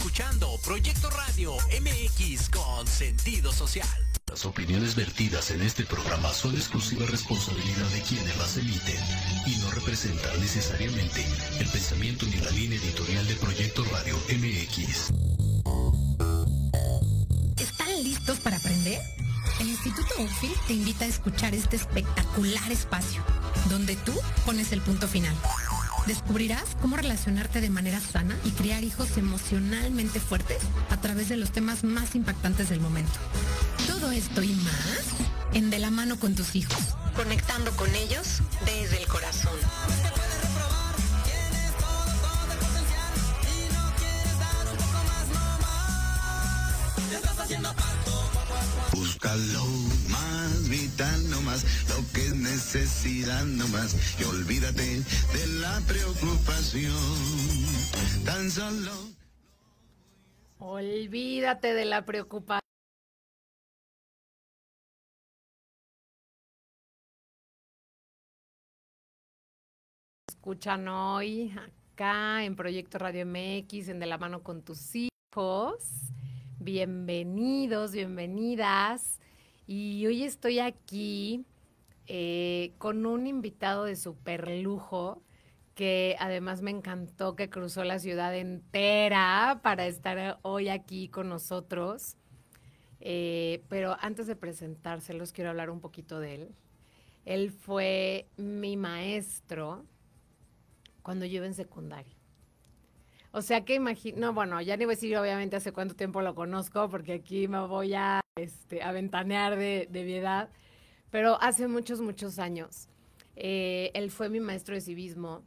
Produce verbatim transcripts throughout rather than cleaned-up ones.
escuchando Proyecto Radio M X con sentido social. Las opiniones vertidas en este programa son exclusiva responsabilidad de quienes las emiten y no representan necesariamente el pensamiento ni la línea editorial de Proyecto Radio M X. ¿Están listos para aprender? El Instituto UFI te invita a escuchar este espectacular espacio, donde tú pones el punto final. Descubrirás cómo relacionarte de manera sana y criar hijos emocionalmente fuertes a través de los temas más impactantes del momento. Todo esto y más en De la mano con tus hijos, conectando con ellos desde el corazón. Busca lo más vital, no más, lo que es necesidad, no más, y olvídate de la preocupación, tan solo. Olvídate de la preocupación. Escuchan hoy acá en Proyecto Radio M X, en De la mano con tus hijos. Bienvenidos, bienvenidas. Y hoy estoy aquí eh, con un invitado de súper lujo que además me encantó que cruzó la ciudad entera para estar hoy aquí con nosotros. Eh, pero antes de presentárselos, quiero hablar un poquito de él. Él fue mi maestro cuando yo iba en secundaria. O sea que imagino, no, bueno, ya ni voy a decir obviamente hace cuánto tiempo lo conozco, porque aquí me voy a, este, a ventanear de, de mi edad, pero hace muchos, muchos años. Eh, él fue mi maestro de civismo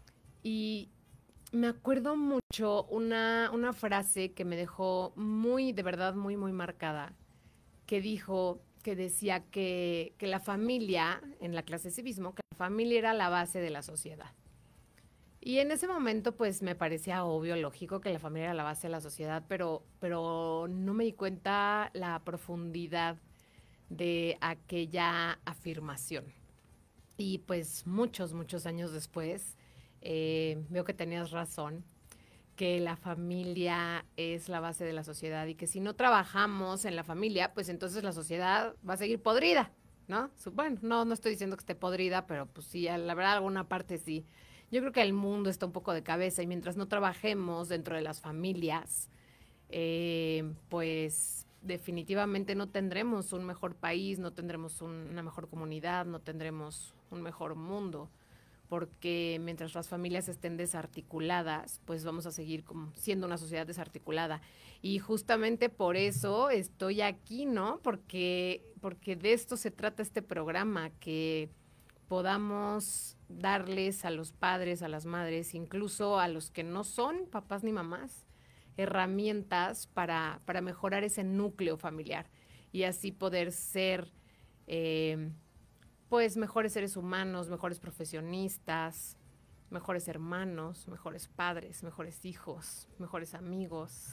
y me acuerdo mucho una, una frase que me dejó muy, de verdad, muy, muy marcada, que dijo, que decía que, que la familia, en la clase de civismo, que la familia era la base de la sociedad. Y en ese momento, pues, me parecía obvio, lógico, que la familia era la base de la sociedad, pero, pero no me di cuenta la profundidad de aquella afirmación. Y, pues, muchos, muchos años después, eh, veo que tenías razón, que la familia es la base de la sociedad y que si no trabajamos en la familia, pues, entonces la sociedad va a seguir podrida, ¿no? Bueno, no, no estoy diciendo que esté podrida, pero, pues, sí, la verdad, alguna parte sí. Yo creo que el mundo está un poco de cabeza y mientras no trabajemos dentro de las familias, eh, pues definitivamente no tendremos un mejor país, no tendremos un, una mejor comunidad, no tendremos un mejor mundo, porque mientras las familias estén desarticuladas, pues vamos a seguir como siendo una sociedad desarticulada. Y justamente por eso estoy aquí, ¿no? Porque, porque de esto se trata este programa, que podamos darles a los padres, a las madres, incluso a los que no son papás ni mamás, herramientas para, para mejorar ese núcleo familiar y así poder ser, eh, pues, mejores seres humanos, mejores profesionistas, mejores hermanos, mejores padres, mejores hijos, mejores amigos.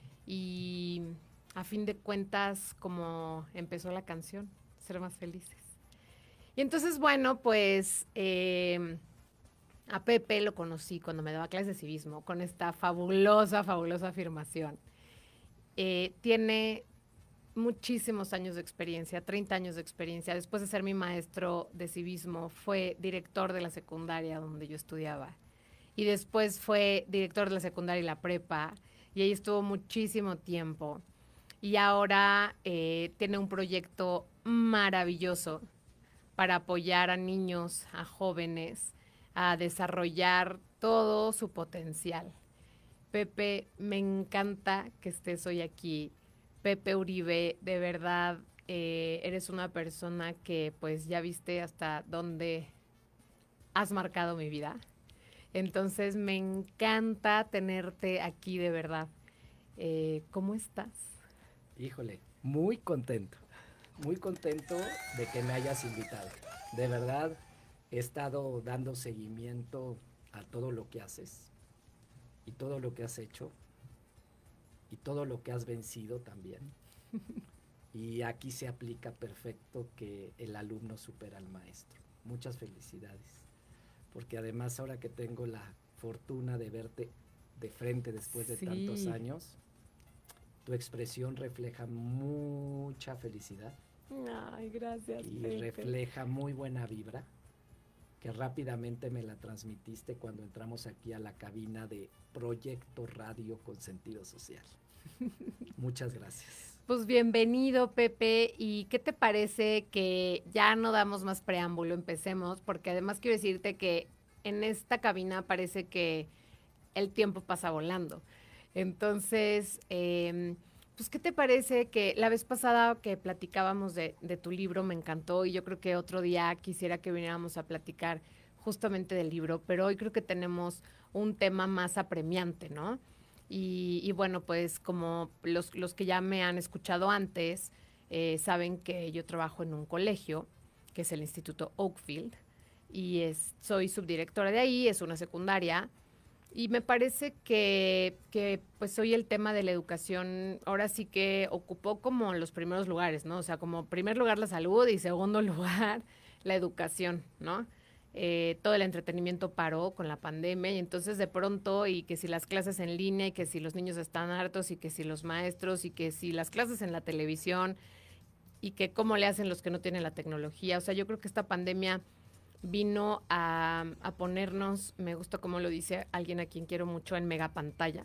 Y a fin de cuentas, como empezó la canción, ser más felices. Y entonces, bueno, pues eh, a Pepe lo conocí cuando me daba clases de civismo, con esta fabulosa, fabulosa afirmación. Eh, tiene muchísimos años de experiencia, treinta años de experiencia. Después de ser mi maestro de civismo, fue director de la secundaria donde yo estudiaba. Y después fue director de la secundaria y la prepa, y ahí estuvo muchísimo tiempo. Y ahora eh, tiene un proyecto maravilloso para apoyar a niños, a jóvenes, a desarrollar todo su potencial. Pepe, me encanta que estés hoy aquí. Pepe Uribe, de verdad, eh, eres una persona que pues ya viste hasta dónde has marcado mi vida. Entonces me encanta tenerte aquí, de verdad. Eh, ¿Cómo estás? Híjole, muy contento. Muy contento de que me hayas invitado. De verdad, he estado dando seguimiento a todo lo que haces y todo lo que has hecho y todo lo que has vencido también. Y aquí se aplica perfecto que el alumno supera al maestro. Muchas felicidades. Porque además ahora que tengo la fortuna de verte de frente después de Sí. tantos años. Tu expresión refleja mucha felicidad Ay, gracias, y Pepe. refleja muy buena vibra, que rápidamente me la transmitiste cuando entramos aquí a la cabina de Proyecto Radio con Sentido Social. Muchas gracias. Pues bienvenido, Pepe. ¿Y qué te parece que ya no damos más preámbulo, empecemos? Porque además quiero decirte que en esta cabina parece que el tiempo pasa volando. Entonces, eh, pues, ¿qué te parece que la vez pasada que platicábamos de, de tu libro me encantó y yo creo que otro día quisiera que viniéramos a platicar justamente del libro, pero hoy creo que tenemos un tema más apremiante, ¿no? Y, y bueno, pues como los, los que ya me han escuchado antes, eh, saben que yo trabajo en un colegio, que es el Instituto Oakfield, y es, soy subdirectora de ahí, es una secundaria, y me parece que, que pues hoy el tema de la educación ahora sí que ocupó como los primeros lugares, ¿no? O sea, como primer lugar la salud y segundo lugar la educación, ¿no? Eh, todo el entretenimiento paró con la pandemia y entonces de pronto, y que si las clases en línea, y que si los niños están hartos, y que si los maestros, y que si las clases en la televisión, y que cómo le hacen los que no tienen la tecnología. O sea, yo creo que esta pandemia vino a, a ponernos, me gusta como lo dice alguien a quien quiero mucho, en mega pantalla,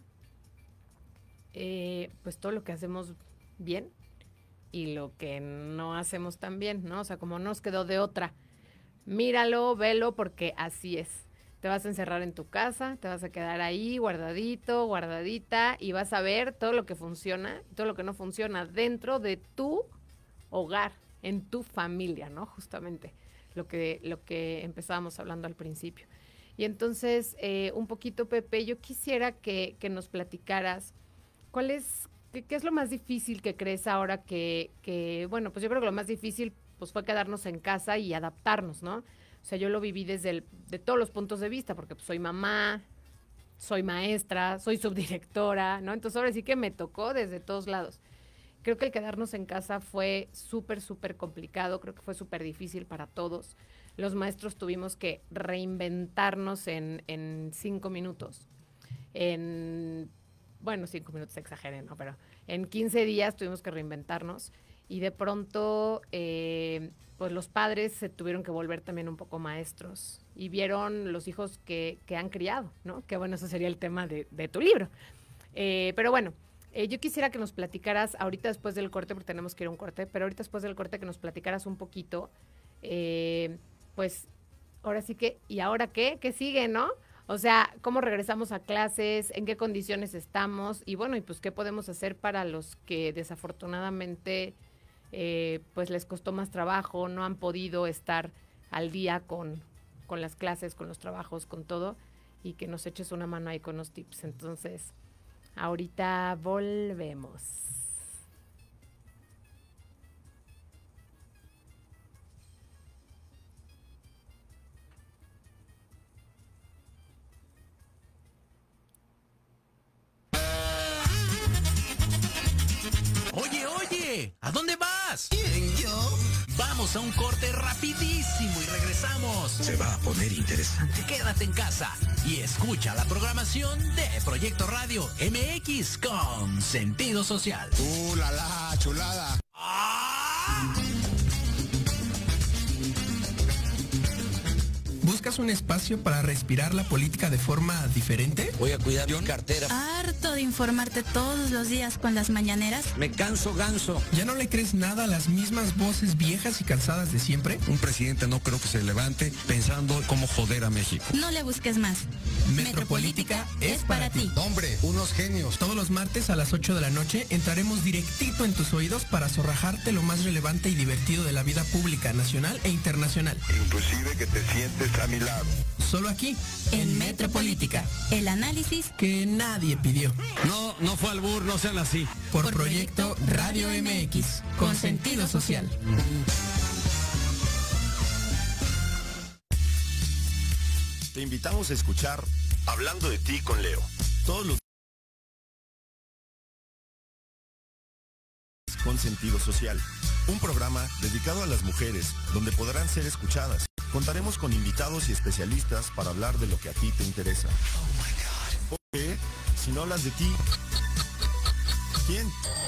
eh, pues todo lo que hacemos bien y lo que no hacemos tan bien, ¿no? O sea, como nos quedó de otra. Míralo, velo, porque así es. Te vas a encerrar en tu casa, te vas a quedar ahí guardadito, guardadita, y vas a ver todo lo que funciona y todo lo que no funciona dentro de tu hogar, en tu familia, ¿no? Justamente lo que, lo que empezábamos hablando al principio. Y entonces, eh, un poquito, Pepe, yo quisiera que, que nos platicaras cuál es, qué, qué es lo más difícil que crees ahora que, que, bueno, pues yo creo que lo más difícil pues fue quedarnos en casa y adaptarnos, ¿no? O sea, yo lo viví desde el, de todos los puntos de vista, porque pues, soy mamá, soy maestra, soy subdirectora, ¿no? Entonces ahora sí que me tocó desde todos lados. Creo que el quedarnos en casa fue súper, súper complicado, creo que fue súper difícil para todos. Los maestros tuvimos que reinventarnos en, en cinco minutos. En, bueno, cinco minutos exageré, ¿no? Pero en quince días tuvimos que reinventarnos. Y de pronto, eh, pues los padres se tuvieron que volver también un poco maestros y vieron los hijos que, que han criado, ¿no? Que bueno, eso sería el tema de, de tu libro. Eh, pero bueno, eh, yo quisiera que nos platicaras ahorita después del corte, porque tenemos que ir a un corte, pero ahorita después del corte que nos platicaras un poquito, eh, pues ahora sí que, ¿y ahora qué? ¿Qué sigue, no? O sea, ¿cómo regresamos a clases? ¿En qué condiciones estamos? Y bueno, y pues, ¿qué podemos hacer para los que desafortunadamente Eh, pues les costó más trabajo, no han podido estar al día con, con las clases, con los trabajos, con todo, y que nos eches una mano ahí con los tips? Entonces, ahorita volvemos. Oye, oye, ¿a dónde vas? ¿Quién, yo? Vamos a un corte rapidísimo y regresamos. Se va a poner interesante. Quédate en casa y escucha la programación de Proyecto Radio M X con sentido social. ¡Uh, la, la, chulada! ¡Ah! ¿Buscas un espacio para respirar la política de forma diferente? Voy a cuidar mi cartera. Harto de informarte todos los días con las mañaneras. Me canso ganso. ¿Ya no le crees nada a las mismas voces viejas y cansadas de siempre? Un presidente no creo que se levante pensando cómo joder a México. No le busques más. Metropolítica es para ti. Hombre, unos genios. Todos los martes a las ocho de la noche entraremos directito en tus oídos para zorrajarte lo más relevante y divertido de la vida pública, nacional e internacional. Inclusive que te sientes a mi lado. Solo aquí, en Metropolítica. El análisis Que nadie pidió. No, no fue albur, no sean así. Por, Por Proyecto Radio M X, con sentido social. Te invitamos a escuchar Hablando de ti con Leo. Todos los con sentido social. Un programa dedicado a las mujeres, donde podrán ser escuchadas. Contaremos con invitados y especialistas para hablar de lo que a ti te interesa. Porque Si no hablas de ti, ¿quién?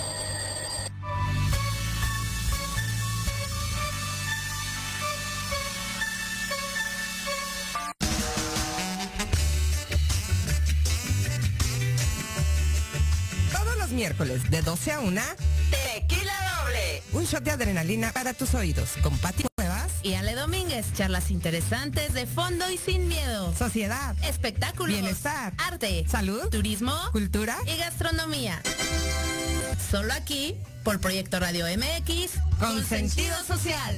Todos los miércoles de doce a una, Tequila Doble. Un shot de adrenalina para tus oídos con Pati Cuevas y Ale Domínguez. Charlas interesantes de fondo y sin miedo. Sociedad, espectáculos, bienestar, arte, salud, turismo, cultura y gastronomía. Solo aquí, por Proyecto Radio M X, con, con sentido social.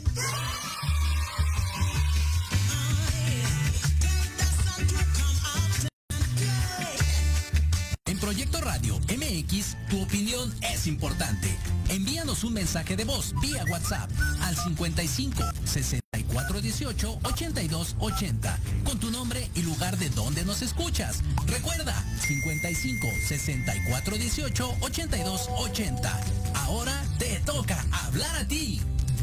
En Proyecto Radio M X, tu opinión es importante. Envíanos un mensaje de voz vía WhatsApp al cincuenta y cinco, sesenta y cuatro dieciocho, ochenta y dos ochenta con tu nombre y lugar de donde nos escuchas. Recuerda, cincuenta y cinco, sesenta y cuatro dieciocho, ochenta y dos ochenta. Ahora te toca hablar a ti.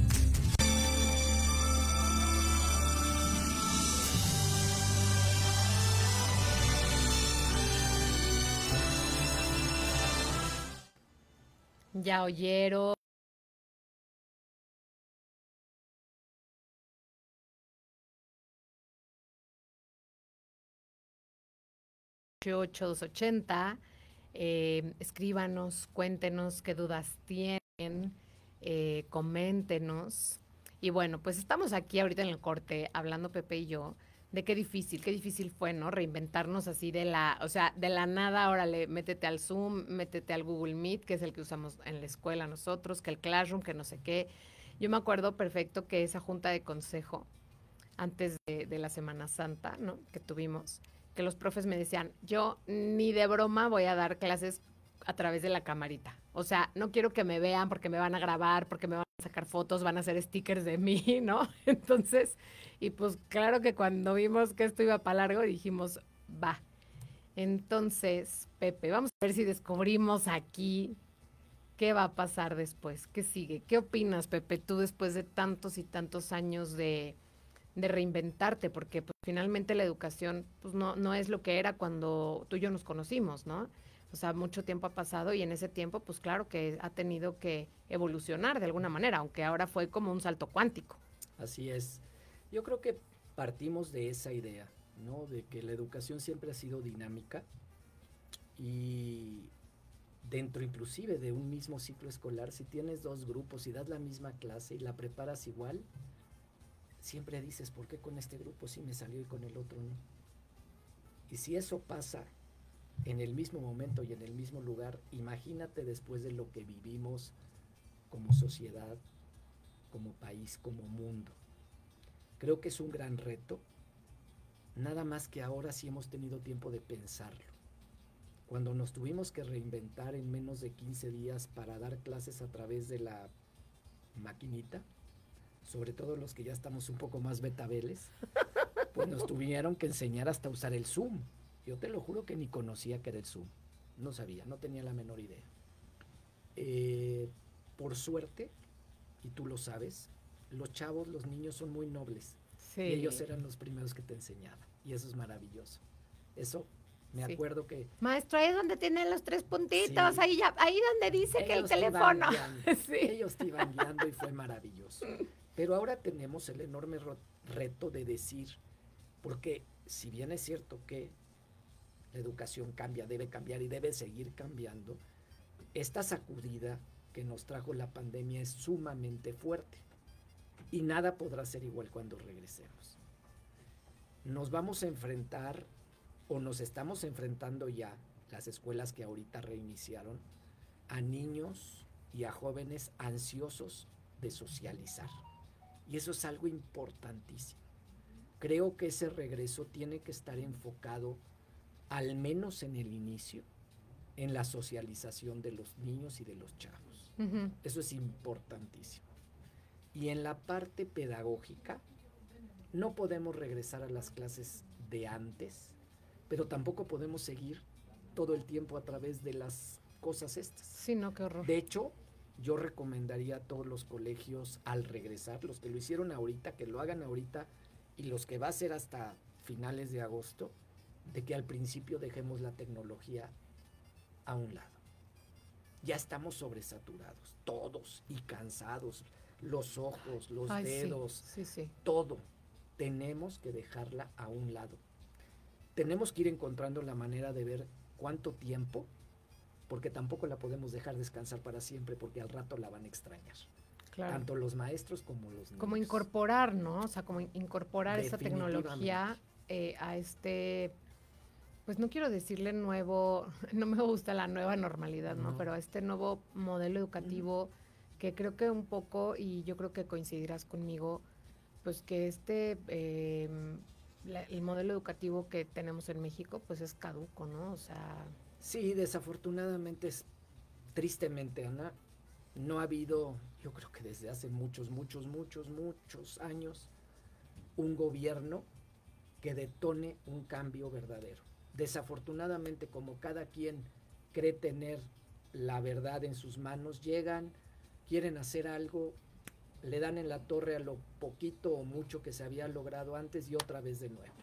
Ya oyeron. ocho dos ochenta, eh, escríbanos, cuéntenos qué dudas tienen, eh, coméntenos. Y bueno, pues estamos aquí ahorita en el corte hablando Pepe y yo de qué difícil, qué difícil fue, ¿no? Reinventarnos así de la, o sea, de la nada, órale, métete al Zoom, métete al Google Meet, que es el que usamos en la escuela nosotros, que el Classroom, que no sé qué. Yo me acuerdo perfecto que esa junta de consejo, antes de, de la Semana Santa, ¿no? Que tuvimos, que los profes me decían, yo ni de broma voy a dar clases a través de la camarita. O sea, no quiero que me vean porque me van a grabar, porque me van a sacar fotos, van a hacer stickers de mí, ¿no? Entonces, y pues claro que cuando vimos que esto iba para largo, dijimos, va. Entonces, Pepe, vamos a ver si descubrimos aquí qué va a pasar después, qué sigue. ¿Qué opinas, Pepe, tú después de tantos y tantos años de, de reinventarte? Porque pues, finalmente la educación pues, no, no es lo que era cuando tú y yo nos conocimos, ¿no? O sea, mucho tiempo ha pasado y en ese tiempo, pues claro que ha tenido que evolucionar de alguna manera, aunque ahora fue como un salto cuántico. Así es. Yo creo que partimos de esa idea, ¿no? De que la educación siempre ha sido dinámica y dentro inclusive de un mismo ciclo escolar, si tienes dos grupos y das la misma clase y la preparas igual, siempre dices, ¿por qué con este grupo sí me salió y con el otro no? Y si eso pasa en el mismo momento y en el mismo lugar, imagínate después de lo que vivimos como sociedad, como país, como mundo. Creo que es un gran reto, nada más que ahora sí hemos tenido tiempo de pensarlo. Cuando nos tuvimos que reinventar en menos de quince días para dar clases a través de la maquinita, sobre todo los que ya estamos un poco más betabeles, pues nos tuvieron que enseñar hasta usar el Zoom. Yo te lo juro que ni conocía que era el Zoom. No sabía, no tenía la menor idea. Eh, por suerte, y tú lo sabes, los chavos, los niños son muy nobles. Sí. Y ellos eran los primeros que te enseñaban. Y eso es maravilloso. Eso, me sí. acuerdo que... Maestro, ahí es donde tienen los tres puntitos, sí. ahí, ya, ahí donde dice ellos que el teléfono. Sí. Ellos te iban guiando y fue maravilloso. Pero ahora tenemos el enorme reto de decir, porque si bien es cierto que la educación cambia, debe cambiar y debe seguir cambiando, esta sacudida que nos trajo la pandemia es sumamente fuerte y nada podrá ser igual cuando regresemos. Nos vamos a enfrentar, o nos estamos enfrentando ya, las escuelas que ahorita reiniciaron, a niños y a jóvenes ansiosos de socializar. Y eso es algo importantísimo. Creo que ese regreso tiene que estar enfocado, al menos en el inicio, en la socialización de los niños y de los chavos. Uh-huh. Eso es importantísimo. Y en la parte pedagógica, no podemos regresar a las clases de antes, pero tampoco podemos seguir todo el tiempo a través de las cosas estas. Sí, no, qué horror. De hecho, yo recomendaría a todos los colegios al regresar, los que lo hicieron ahorita, que lo hagan ahorita, y los que va a ser hasta finales de agosto, de que al principio dejemos la tecnología a un lado. Ya estamos sobresaturados, todos, y cansados, los ojos, los Ay, dedos, sí, sí, sí. todo. Tenemos que dejarla a un lado. Tenemos que ir encontrando la manera de ver cuánto tiempo, porque tampoco la podemos dejar descansar para siempre, porque al rato la van a extrañar. Claro. Tanto los maestros como los niños. Como incorporar, ¿no? O sea, como incorporar esa Definitivamente. tecnología eh, a este, pues no quiero decirle nuevo, no me gusta la nueva normalidad, ¿no? No. Pero a este nuevo modelo educativo mm. que creo que un poco, y yo creo que coincidirás conmigo, pues que este, eh, la, el modelo educativo que tenemos en México, pues es caduco, ¿no? O sea... Sí, desafortunadamente, es, tristemente, Ana, no ha habido, yo creo que desde hace muchos, muchos, muchos, muchos años, un gobierno que detone un cambio verdadero. Desafortunadamente, como cada quien cree tener la verdad en sus manos, llegan, quieren hacer algo, le dan en la torre a lo poquito o mucho que se había logrado antes y otra vez de nuevo.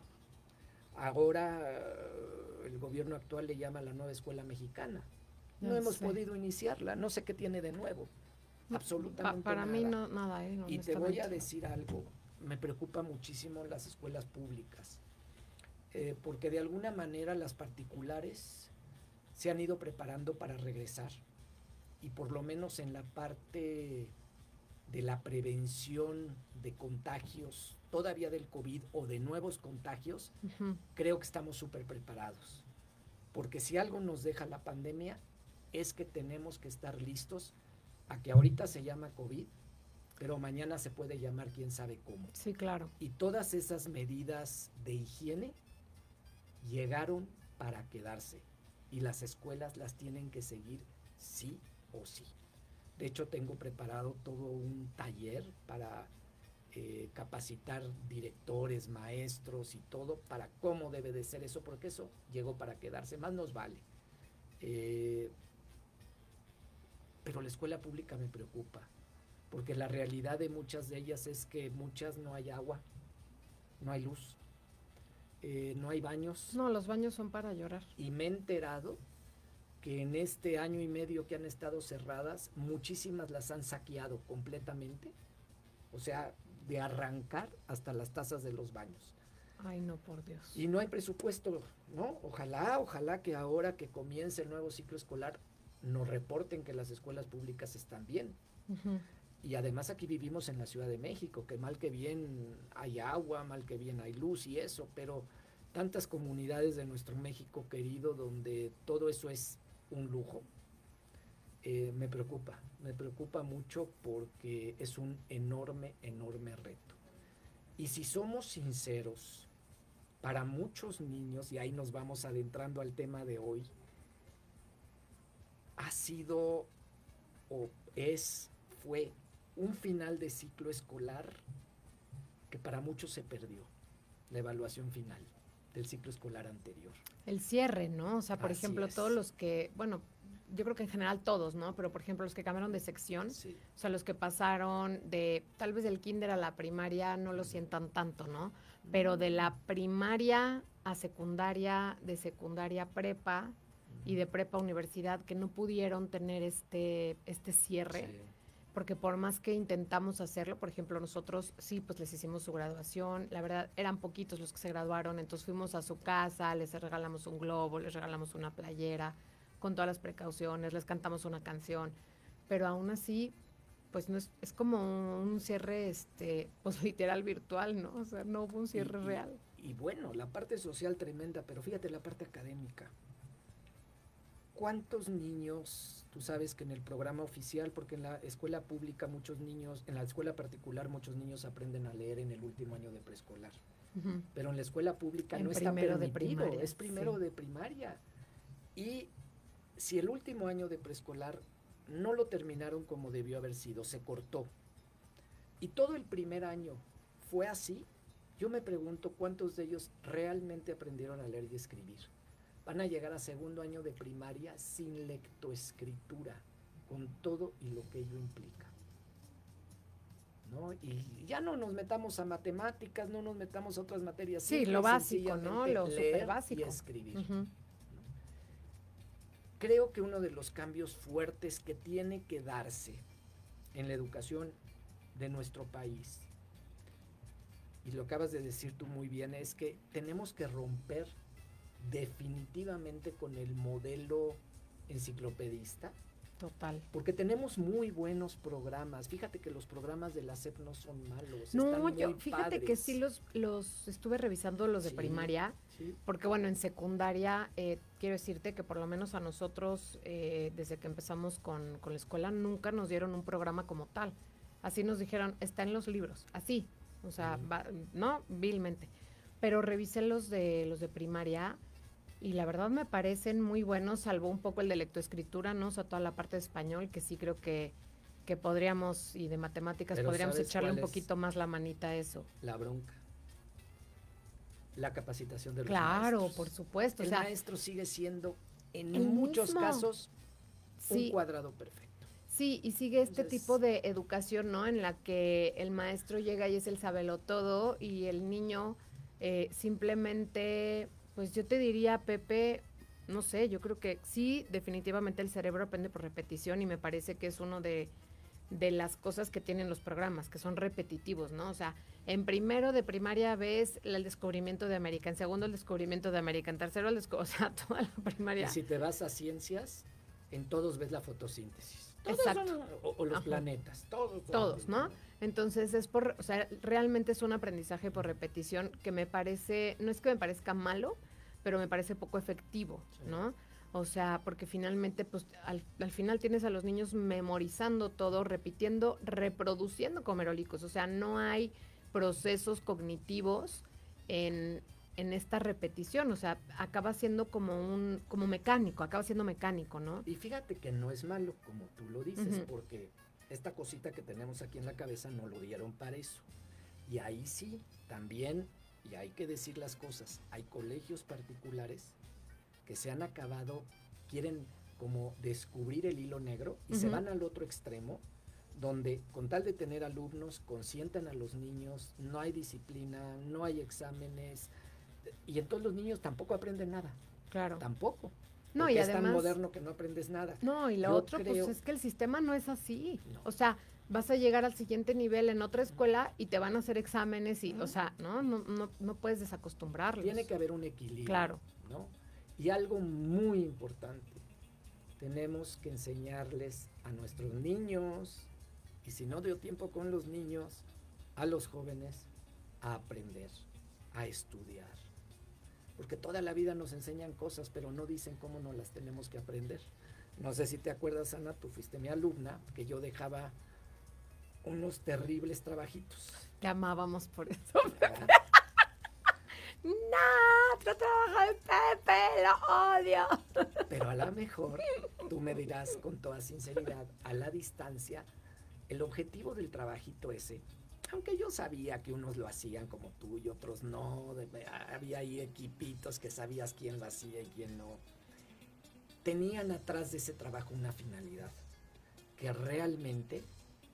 Ahora el gobierno actual le llama la nueva escuela mexicana. No, no hemos sé. podido iniciarla, no sé qué tiene de nuevo, no, absolutamente pa, para nada. mí no, nada. Eh, y te voy a decir algo, me preocupa muchísimo las escuelas públicas, eh, porque de alguna manera las particulares se han ido preparando para regresar, y por lo menos en la parte de la prevención de contagios, todavía del COVID o de nuevos contagios, uh-huh. creo que estamos súper preparados, porque si algo nos deja la pandemia es que tenemos que estar listos a que ahorita se llama COVID, pero mañana se puede llamar quién sabe cómo. Sí, claro. Y todas esas medidas de higiene llegaron para quedarse, y las escuelas las tienen que seguir sí o sí. De hecho, tengo preparado todo un taller para eh, capacitar directores, maestros y todo para cómo debe de ser eso, porque eso llegó para quedarse, más nos vale. Eh, pero la escuela pública me preocupa, porque la realidad de muchas de ellas es que muchas no hay agua, no hay luz, eh, no hay baños. No, los baños son para llorar. Y me he enterado que en este año y medio que han estado cerradas, muchísimas las han saqueado completamente, o sea, de arrancar hasta las tazas de los baños. Ay, no, por Dios. Y no hay presupuesto, ¿no? Ojalá, ojalá que ahora que comience el nuevo ciclo escolar nos reporten que las escuelas públicas están bien. Uh-huh. Y además aquí vivimos en la Ciudad de México, que mal que bien hay agua, mal que bien hay luz y eso, pero tantas comunidades de nuestro México querido donde todo eso es un lujo, eh, me preocupa, me preocupa mucho porque es un enorme, enorme reto. Y si somos sinceros, para muchos niños, y ahí nos vamos adentrando al tema de hoy, ha sido o es, fue un final de ciclo escolar que para muchos se perdió, la evaluación final del ciclo escolar anterior. El cierre, ¿no? O sea, por Así ejemplo, es. todos los que, bueno, yo creo que en general todos, ¿no? Pero, por ejemplo, los que cambiaron de sección, sí. o sea, los que pasaron de, tal vez del kinder a la primaria no lo sientan tanto, ¿no? Pero de la primaria a secundaria, de secundaria a prepa y de prepa a universidad, que no pudieron tener este, este cierre, sí. Porque por más que intentamos hacerlo, por ejemplo, nosotros sí, pues les hicimos su graduación, la verdad, eran poquitos los que se graduaron, entonces fuimos a su casa, les regalamos un globo, les regalamos una playera, con todas las precauciones, les cantamos una canción, pero aún así, pues no es, es como un cierre, este, pues literal virtual, ¿no? O sea, no hubo un cierre y, y, real. Y bueno, la parte social tremenda, pero fíjate la parte académica. ¿Cuántos niños, tú sabes que en el programa oficial, porque en la escuela pública muchos niños, en la escuela particular muchos niños aprenden a leer en el último año de preescolar, uh-huh. pero en la escuela pública en no está permitido, de primaria, es primero sí. de primaria. Y si el último año de preescolar no lo terminaron como debió haber sido, se cortó, y todo el primer año fue así, yo me pregunto cuántos de ellos realmente aprendieron a leer y escribir. Van a llegar a segundo año de primaria sin lectoescritura, con todo y lo que ello implica, ¿no? Y ya no nos metamos a matemáticas, no nos metamos a otras materias. Sí, lo básico, ¿no? Lo súper básico. Y escribir. Uh-huh. ¿no? creo que uno de los cambios fuertes que tiene que darse en la educación de nuestro país, y lo acabas de decir tú muy bien, es que tenemos que romper definitivamente con el modelo enciclopedista. Total. Porque tenemos muy buenos programas. Fíjate que los programas de la S E P no son malos. No, están yo, muy fíjate padres. que sí los, los estuve revisando los de Sí, primaria, sí. porque bueno, en secundaria, eh, quiero decirte que por lo menos a nosotros, eh, desde que empezamos con, con la escuela, nunca nos dieron un programa como tal. Así nos dijeron, está en los libros, así, o sea, Ujú. va- no, vilmente. Pero revisé los de los de primaria y la verdad me parecen muy buenos, salvo un poco el de lectoescritura, ¿no? O sea, toda la parte de español, que sí creo que, que podríamos, y de matemáticas, Pero podríamos ¿sabes echarle un cuál es poquito más la manita a eso. La bronca. La capacitación de los Claro, maestros. por supuesto. El o sea, maestro sigue siendo, en el muchos mismo. casos, Sí. un cuadrado perfecto. sí, y sigue este Entonces- tipo de educación, ¿no? En la que el maestro llega y es el sabelotodo y el niño eh, simplemente, pues yo te diría, Pepe, no sé, yo creo que sí, definitivamente el cerebro aprende por repetición y me parece que es uno de, de las cosas que tienen los programas, que son repetitivos, ¿no? O sea, en primero de primaria ves el descubrimiento de América, en segundo el descubrimiento de América, en tercero el descubrimiento, o sea, toda la primaria. Y si te vas a ciencias, en todos ves la fotosíntesis. Todos Exacto. son- o, o los Ajá. planetas, todos. son Todos, así, ¿no? Entonces es por, o sea, realmente es un aprendizaje por repetición que me parece, no es que me parezca malo, pero me parece poco efectivo, Sí. ¿no? O sea, porque finalmente, pues, al, al final tienes a los niños memorizando todo, repitiendo, reproduciendo como merolicos. O sea, no hay procesos cognitivos en, en esta repetición. O sea, acaba siendo como un, como mecánico, acaba siendo mecánico, ¿no? Y fíjate que no es malo, como tú lo dices, Ujú. porque esta cosita que tenemos aquí en la cabeza no lo dieron para eso. Y ahí sí, también, y hay que decir las cosas, hay colegios particulares que se han acabado, quieren como descubrir el hilo negro y se Ujú. van al otro extremo, donde con tal de tener alumnos, consientan a los niños, no hay disciplina, no hay exámenes, y entonces los niños tampoco aprenden nada, Claro. tampoco. No, porque y es tan además- moderno que no aprendes nada. No, y lo Yo otro, creo- pues es que el sistema no es así. No. O sea, vas a llegar al siguiente nivel en otra escuela y te van a hacer exámenes y, o sea, no, no, no, no puedes desacostumbrarlos. Tiene que haber un equilibrio. Claro. ¿No? Y algo muy importante, tenemos que enseñarles a nuestros niños, y si no dio tiempo con los niños, a los jóvenes, a aprender, a estudiar. Porque toda la vida nos enseñan cosas, pero no dicen cómo nos las tenemos que aprender. No sé si te acuerdas, Ana, tú fuiste mi alumna, que yo dejaba unos terribles trabajitos. Te amábamos por eso. ¿verdad? No, otro trabajo de Pepe, lo odio. Pero a lo mejor, tú me dirás con toda sinceridad, a la distancia, el objetivo del trabajito ese, aunque yo sabía que unos lo hacían como tú y otros no, de- había ahí equipitos que sabías quién lo hacía y quién no, tenían atrás de ese trabajo una finalidad, que realmente,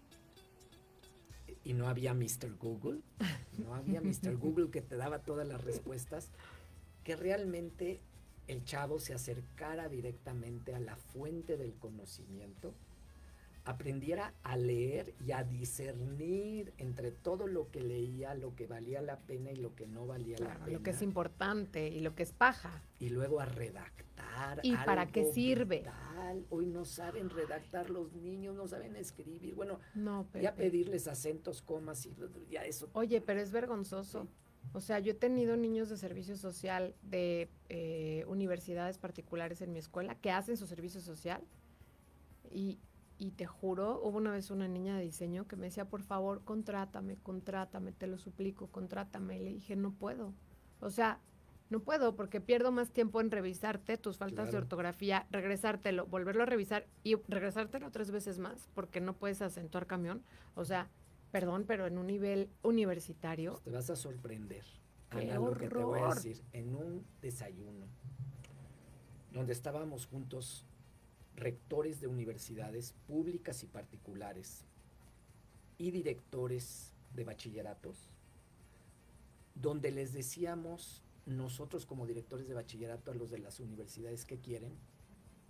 y no había mister Google, no había mister Google que te daba todas las respuestas, que realmente el chavo se acercara directamente a la fuente del conocimiento, aprendiera a leer y a discernir entre todo lo que leía, lo que valía la pena y lo que no valía la Claro, pena. lo que es importante y lo que es paja. Y luego a redactar. ¿Y para algo qué sirve? vital. Hoy no saben redactar los niños, no saben escribir. Bueno, No, Pepe. ya pedirles acentos, comas y ya eso. Oye, pero es vergonzoso. O sea, yo he tenido niños de servicio social de eh, universidades particulares en mi escuela que hacen su servicio social y, y te juro, hubo una vez una niña de diseño que me decía, por favor, contrátame, contrátame, te lo suplico, contrátame. Y le dije, no puedo. O sea, no puedo porque pierdo más tiempo en revisarte tus faltas de Claro. ortografía, regresártelo, volverlo a revisar y regresártelo tres veces más porque no puedes acentuar camión. O sea, perdón, pero en un nivel universitario. Pues te vas a sorprender. ¡Qué Ana, lo que te voy a horror! decir, en un desayuno donde estábamos juntos rectores de universidades públicas y particulares y directores de bachilleratos, donde les decíamos nosotros como directores de bachillerato a los de las universidades que quieren,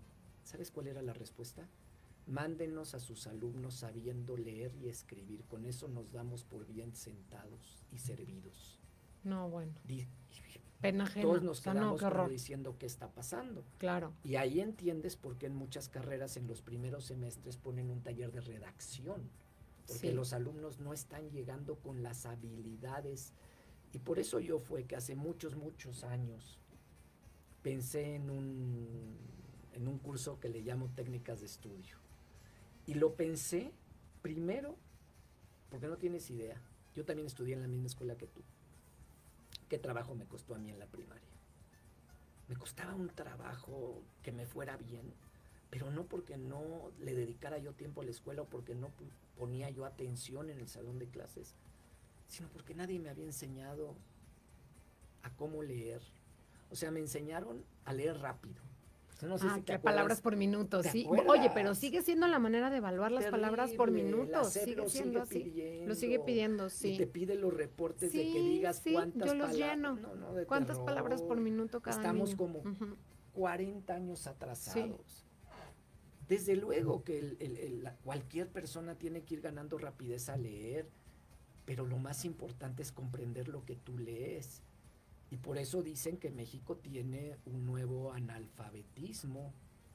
¿Sabes cuál era la respuesta? Mándenos a sus alumnos sabiendo leer y escribir. Con eso nos damos por bien sentados y servidos. No, bueno. Di- Pena ajena. Todos nos O sea, no, quedamos qué como horror. diciendo qué está pasando. Claro. Y ahí entiendes por qué en muchas carreras en los primeros semestres ponen un taller de redacción. Porque Sí. los alumnos no están llegando con las habilidades. Y por eso yo fue que hace muchos, muchos años pensé en un, en un curso que le llamo técnicas de estudio. Y lo pensé primero, porque no tienes idea. Yo también estudié en la misma escuela que tú. ¿Qué trabajo me costó a mí en la primaria? Me costaba un trabajo que me fuera bien, pero no porque no le dedicara yo tiempo a la escuela o porque no ponía yo atención en el salón de clases, sino porque nadie me había enseñado a cómo leer. O sea, me enseñaron a leer rápido. No sé ah, si te qué acuerdas. palabras por minuto, ¿Te sí. acuerdas? Oye, pero sigue siendo la manera de evaluar las Terrible, palabras por minuto. la SEP Sigue lo siendo sigue así. pidiendo, Lo sigue pidiendo, sí. Y te pide los reportes sí, de que digas sí, cuántas yo los palabras. lleno. No, no, de ¿Cuántas terror. palabras por minuto cada Estamos niño? como Ujú. cuarenta años atrasados. Desde luego que el, el, el, la, cualquier persona tiene que ir ganando rapidez a leer, pero lo más importante es comprender lo que tú lees. Y por eso dicen que México tiene un nuevo analfabetismo,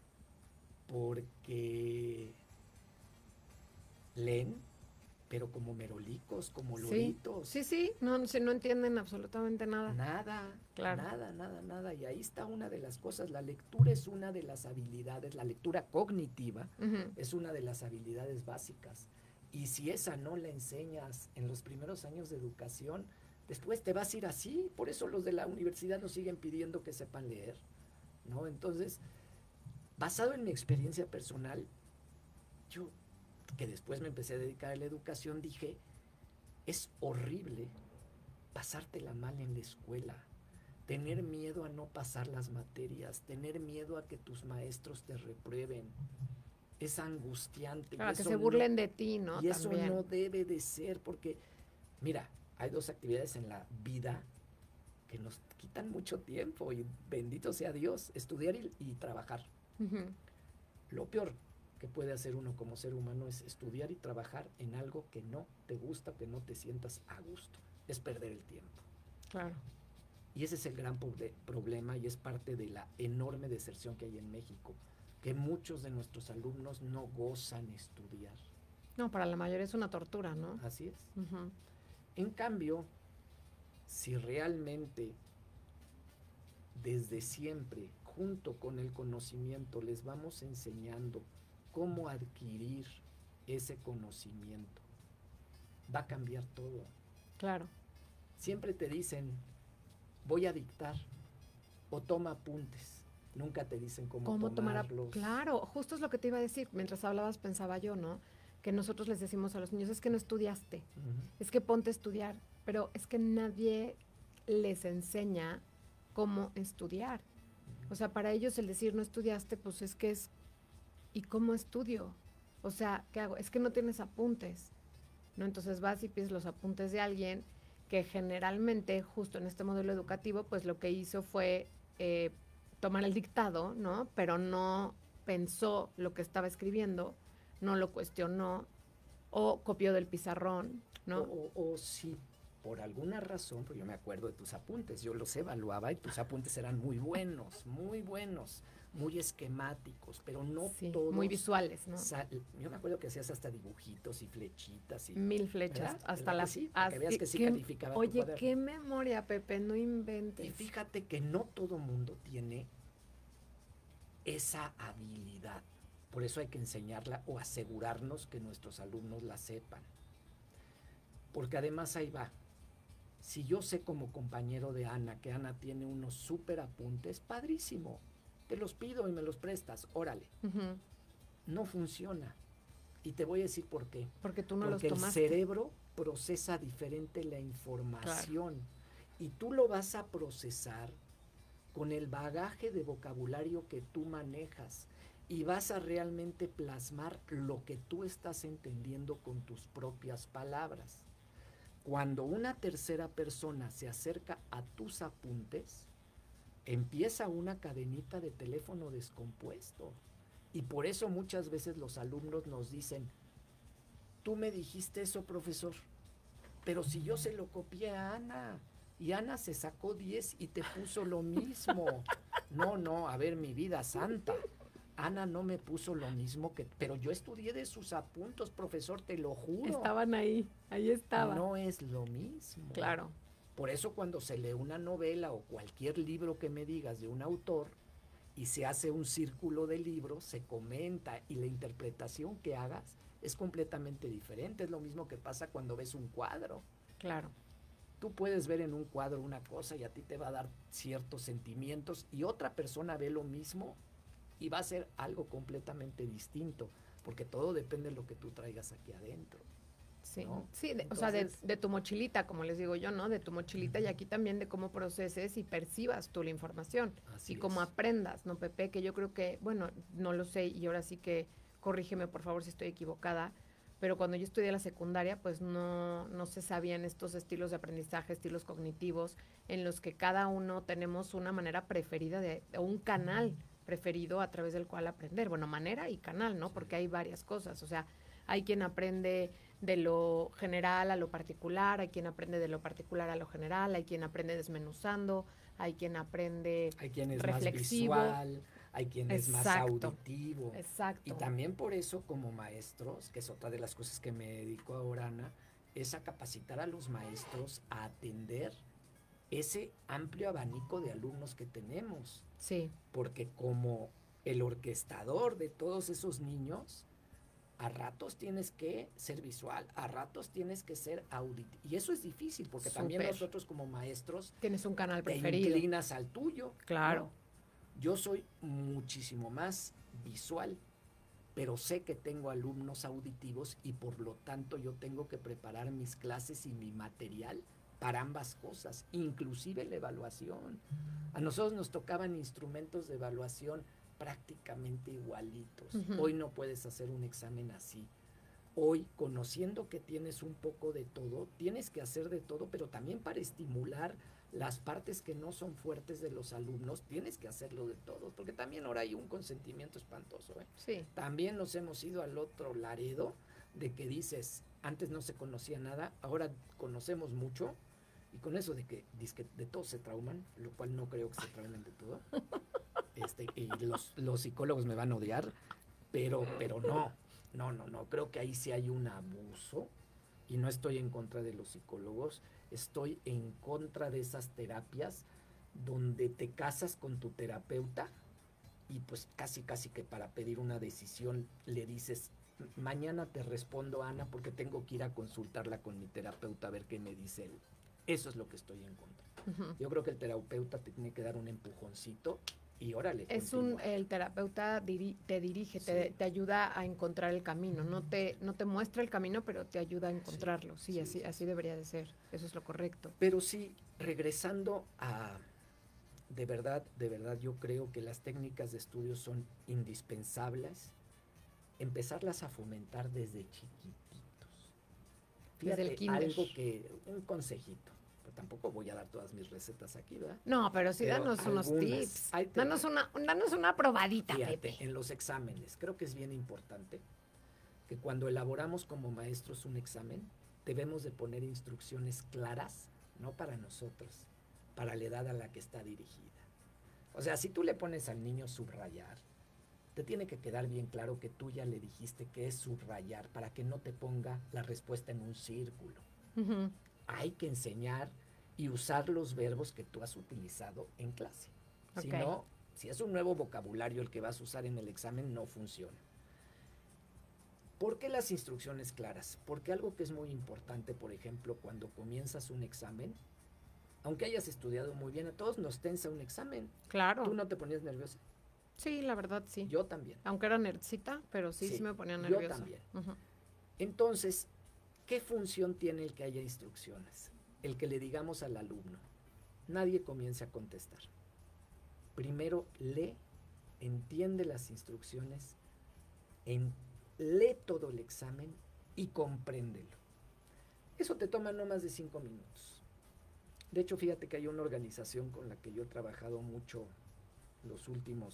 porque leen, pero como merolicos, como Sí, loritos. sí, sí, no, sí, no entienden absolutamente nada. Nada, Claro. nada, nada, nada. Y ahí está una de las cosas. La lectura es una de las habilidades, la lectura cognitiva Ujú. es una de las habilidades básicas. Y si esa no la enseñas en los primeros años de educación, después te vas a ir así. Por eso los de la universidad nos siguen pidiendo que sepan leer, ¿no? Entonces, basado en mi experiencia personal, yo, que después me empecé a dedicar a la educación, dije, es horrible pasártela mal en la escuela, tener miedo a no pasar las materias, tener miedo a que tus maestros te reprueben. Es angustiante. Claro, y que eso se no- burlen de ti, ¿no? Y eso También. no debe de ser, porque, mira, hay dos actividades en la vida que nos quitan mucho tiempo, y bendito sea Dios, estudiar y, y trabajar. Ujú. Lo peor que puede hacer uno como ser humano es estudiar y trabajar en algo que no te gusta, que no te sientas a gusto. Es perder el tiempo. Claro. Y ese es el gran pobre- problema y es parte de la enorme deserción que hay en México, que muchos de nuestros alumnos no gozan estudiar. No, para la mayoría es una tortura, ¿no? Así es. Ujú. En cambio, si realmente desde siempre, junto con el conocimiento, les vamos enseñando cómo adquirir ese conocimiento, va a cambiar todo. Claro. Siempre te dicen, voy a dictar o toma apuntes. Nunca te dicen cómo, ¿Cómo tomar a- tomarlos. Claro, justo es lo que te iba a decir. Mientras hablabas pensaba yo, ¿no? Que nosotros les decimos a los niños, es que no estudiaste, Ujú. es que ponte a estudiar, pero es que nadie les enseña cómo estudiar. O sea, para ellos el decir no estudiaste, pues es que es, ¿y cómo estudio? O sea, ¿qué hago? Es que no tienes apuntes, ¿no? Entonces vas y pides los apuntes de alguien que generalmente, justo en este modelo educativo, pues lo que hizo fue eh, tomar el dictado, ¿no? Pero no pensó lo que estaba escribiendo, no lo cuestionó, o copió del pizarrón, ¿no? O, o- o si por alguna razón, pues yo me acuerdo de tus apuntes, yo los evaluaba y tus apuntes eran muy buenos, muy buenos, muy esquemáticos, pero no Sí, todos. muy visuales, ¿no? sal- yo me acuerdo que hacías hasta dibujitos y flechitas y Mil flechas, ¿verdad? hasta ¿Verdad la... que sí? Para que veas que sí qué- calificaba tu Oye, cuaderno. qué memoria, Pepe, no Y inventes. fíjate que no todo mundo tiene esa habilidad. Por eso hay que enseñarla o asegurarnos que nuestros alumnos la sepan. Porque además ahí va. Si yo sé como compañero de Ana que Ana tiene unos súper apuntes, padrísimo. Te los pido y me los prestas, órale. Ujú. No funciona. Y te voy a decir por qué. Porque tú no Porque los el tomaste. cerebro procesa diferente la información. Y tú lo vas a procesar con el bagaje de vocabulario que tú manejas. Y vas a realmente plasmar lo que tú estás entendiendo con tus propias palabras. Cuando una tercera persona se acerca a tus apuntes, empieza una cadenita de teléfono descompuesto. Y por eso muchas veces los alumnos nos dicen, tú me dijiste eso, profesor, pero si yo se lo copié a Ana, y Ana se sacó diez y te puso lo mismo. No, no, a ver, mi vida santa. Ana no me puso lo mismo que... Pero yo estudié de sus apuntos, profesor, te lo juro. Estaban ahí, ahí estaban. No es lo mismo. Claro. Por eso cuando se lee una novela o cualquier libro que me digas de un autor y se hace un círculo de libros, se comenta y la interpretación que hagas es completamente diferente. Es lo mismo que pasa cuando ves un cuadro. Claro. Tú puedes ver en un cuadro una cosa y a ti te va a dar ciertos sentimientos y otra persona ve lo mismo y va a ser algo completamente distinto, porque todo depende de lo que tú traigas aquí adentro. Sí, ¿no? sí, de, Entonces, o sea, de, de tu mochilita, como les digo yo, ¿no? De tu mochilita uh-huh. y aquí también de cómo proceses y percibas tú la información. Así y cómo es. aprendas, ¿no, Pepe? Que yo creo que, bueno, no lo sé y ahora sí que corrígeme por favor si estoy equivocada, pero cuando yo estudié la secundaria, pues no, no se sabían estos estilos de aprendizaje, estilos cognitivos, en los que cada uno tenemos una manera preferida de, o un canal preferido a través del cual aprender. Bueno, manera y canal, ¿no? Porque hay varias cosas, o sea, hay quien aprende de lo general a lo particular, hay quien aprende de lo particular a lo general, hay quien aprende desmenuzando, hay quien aprende hay quien es reflexivo. Más visual, hay quien exacto, es más auditivo. Exacto. Y también por eso, como maestros, que es otra de las cosas que me dedico ahora, Ana, es a capacitar a los maestros a atender ese amplio abanico de alumnos que tenemos. Sí. Porque como el orquestador de todos esos niños, a ratos tienes que ser visual, a ratos tienes que ser auditivo. Y eso es difícil, porque Súper. También nosotros como maestros... Tienes un canal te preferido. Te inclinas al tuyo. Claro. ¿no? Yo soy muchísimo más visual, pero sé que tengo alumnos auditivos y por lo tanto yo tengo que preparar mis clases y mi material para ambas cosas, inclusive la evaluación. A nosotros nos tocaban instrumentos de evaluación prácticamente igualitos. Uh-huh. Hoy no puedes hacer un examen así. Hoy, conociendo que tienes un poco de todo, tienes que hacer de todo, pero también para estimular las partes que no son fuertes de los alumnos, tienes que hacerlo de todos, porque también ahora hay un consentimiento espantoso, ¿eh? Sí. También nos hemos ido al otro Laredo, de que dices, antes no se conocía nada, ahora conocemos mucho, y con eso de que, que de todos se trauman, lo cual no creo que se traumen de todo, este, y los, los psicólogos me van a odiar, pero, pero no, no, no, no, creo que ahí sí hay un abuso, y no estoy en contra de los psicólogos, estoy en contra de esas terapias donde te casas con tu terapeuta y pues casi casi que para pedir una decisión le dices, mañana te respondo, Ana, porque tengo que ir a consultarla con mi terapeuta a ver qué me dice él. Eso es lo que estoy en contra. Uh-huh. Yo creo que el terapeuta te tiene que dar un empujoncito y órale. Es continúa. un, el terapeuta diri, te dirige, sí. te, te ayuda a encontrar el camino, no te, no te muestra el camino, pero te ayuda a encontrarlo. Sí, sí, sí así, sí. así debería de ser, eso es lo correcto. Pero sí, regresando a, de verdad, de verdad, yo creo que las técnicas de estudio son indispensables, empezarlas a fomentar desde chiquititos. Fíjate, desde el kinder. Algo que, un consejito. Tampoco voy a dar todas mis recetas aquí, ¿verdad? No, pero sí, pero danos algunas, unos tips. Danos una, danos una probadita, Fíjate, Pepe. En los exámenes, creo que es bien importante que cuando elaboramos como maestros un examen, debemos de poner instrucciones claras, no para nosotros, para la edad a la que está dirigida. O sea, si tú le pones al niño subrayar, te tiene que quedar bien claro que tú ya le dijiste que es subrayar para que no te ponga la respuesta en un círculo. Uh-huh. Hay que enseñar y usar los verbos que tú has utilizado en clase. Okay. Si no, si es un nuevo vocabulario el que vas a usar en el examen, no funciona. ¿Por qué las instrucciones claras? Porque algo que es muy importante, por ejemplo, cuando comienzas un examen, aunque hayas estudiado muy bien, a todos nos tensa un examen. Claro. ¿Tú no te ponías nerviosa? Sí, la verdad sí. Yo también. Aunque era nerdcita, pero sí, sí, sí me ponía nerviosa. Yo también. Uh-huh. Entonces, ¿qué función tiene el que haya instrucciones? El que le digamos al alumno, nadie comience a contestar. Primero lee, entiende las instrucciones, en, lee todo el examen y compréndelo. Eso te toma no más de cinco minutos. De hecho, fíjate que hay una organización con la que yo he trabajado mucho los últimos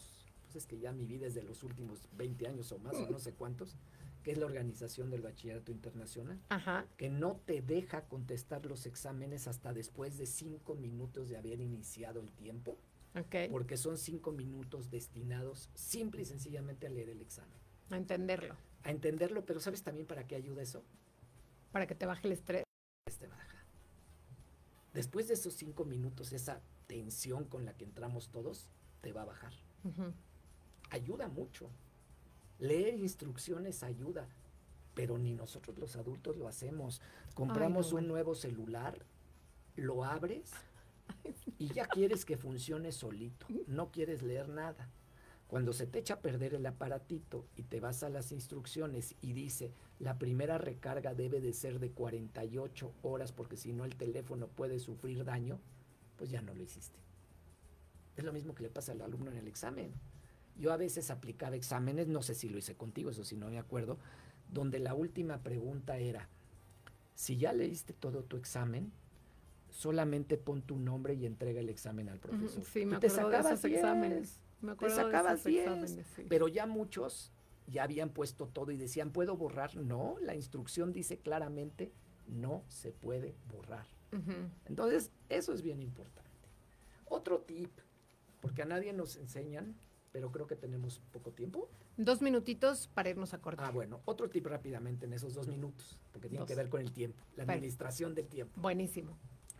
pues es que ya mi vida es de los últimos veinte años o más, o no sé cuántos, que es la Organización del Bachillerato Internacional, Ajá. que no te deja contestar los exámenes hasta después de cinco minutos de haber iniciado el tiempo, Okay. porque son cinco minutos destinados simple y sencillamente a leer el examen. A entenderlo. A entenderlo, pero ¿sabes también para qué ayuda eso? Para que te baje el estrés. Te baja. Después de esos cinco minutos, esa tensión con la que entramos todos, te va a bajar. Uh-huh. Ayuda mucho. Leer instrucciones ayuda, pero ni nosotros los adultos lo hacemos. Compramos Ay, no, un bueno. nuevo celular, lo abres y ya quieres que funcione solito. No quieres leer nada. Cuando se te echa a perder el aparatito y te vas a las instrucciones y dice, la primera recarga debe de ser de cuarenta y ocho horas porque si no el teléfono puede sufrir daño, pues ya no lo hiciste. Es lo mismo que le pasa al alumno en el examen. Yo a veces aplicaba exámenes, no sé si lo hice contigo, eso sí no me acuerdo, donde la última pregunta era, si ya leíste todo tu examen, solamente pon tu nombre y entrega el examen al profesor. Sí, me y te acuerdo de esos diez. exámenes. Me Te sacabas diez, sí. Pero ya muchos ya habían puesto todo y decían, ¿puedo borrar? No, la instrucción dice claramente, no se puede borrar. Uh-huh. Entonces, eso es bien importante. Otro tip, porque a nadie nos enseñan, pero creo que tenemos poco tiempo. Dos minutitos para irnos a corte. Ah, bueno, otro tip rápidamente en esos dos minutos, porque tiene dos. que ver con el tiempo, la Perfecto. administración del tiempo. Buenísimo.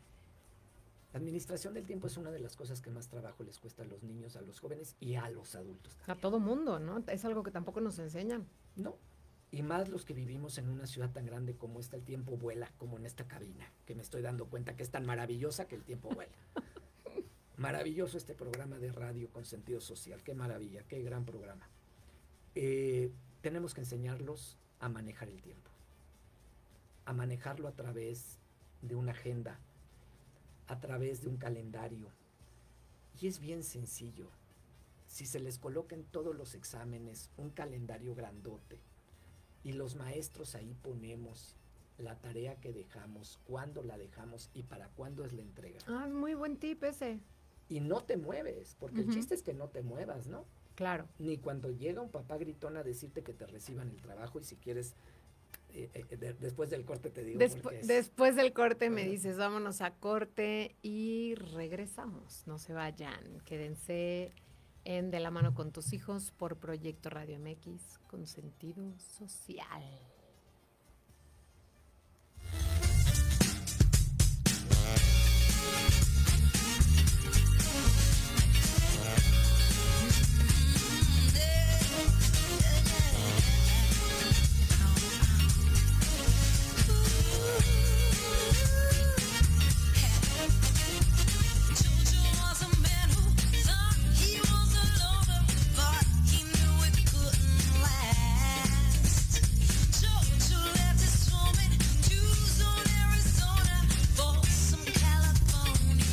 La administración del tiempo es una de las cosas que más trabajo les cuesta a los niños, a los jóvenes y a los adultos también. A todo mundo, ¿no? Es algo que tampoco nos enseñan. No, y más los que vivimos en una ciudad tan grande como esta, el tiempo vuela, como en esta cabina, que me estoy dando cuenta que es tan maravillosa que el tiempo vuela. Maravilloso este programa de radio con sentido social, qué maravilla, qué gran programa. Eh, tenemos que enseñarlos a manejar el tiempo, a manejarlo a través de una agenda, a través de un calendario. Y es bien sencillo. Si se les coloca en todos los exámenes un calendario grandote y los maestros ahí ponemos la tarea que dejamos, cuándo la dejamos y para cuándo es la entrega. Ah, muy buen tip ese. Y no te mueves, porque uh-huh. el chiste es que no te muevas, ¿no? Claro. Ni cuando llega un papá gritón a decirte que te reciban el trabajo y si quieres... Eh, eh, de, después del corte te digo Despu- es, después del corte me dices vámonos a corte y regresamos, no se vayan, quédense en De la mano con tus hijos por Proyecto Radio M X con sentido social. California